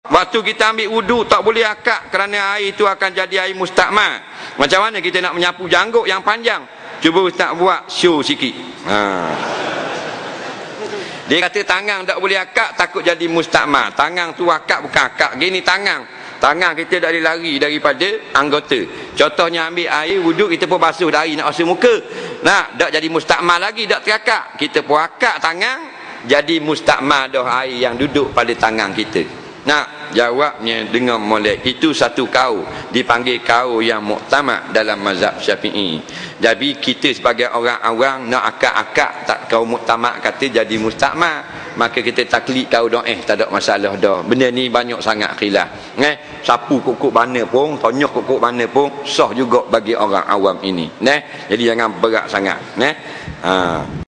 Waktu kita ambil wudu tak boleh akak kerana air itu akan jadi air mustakmal. Macam mana kita nak menyapu janggut yang panjang? Cuba Ustaz buat show sikit. Dia kata tangan tak boleh akak takut jadi mustakmal. Tangan tu akak bukan akak. Gini tangan. Tangan kita tak boleh lari daripada anggota. Contohnya ambil air wudu kita pun basuh dari nak basuh muka. Nah, tak jadi mustakmal lagi, tak terakak. Kita pun akak tangan jadi mustakmal dah air yang duduk pada tangan kita. Nah, jawabnya dengan molek. Itu satu kaul dipanggil kaul yang muktamad dalam mazhab Syafi'i. Jadi kita sebagai orang awam nak akak-akak tak kaul muktamad kata jadi mustakmal, maka kita taklid kaul dah tak ada masalah dah. Benda ni banyak sangat khilaf. Sapu kukuk mana pun, tonyok kukuk mana pun sah juga bagi orang awam ini. Jadi jangan berat sangat.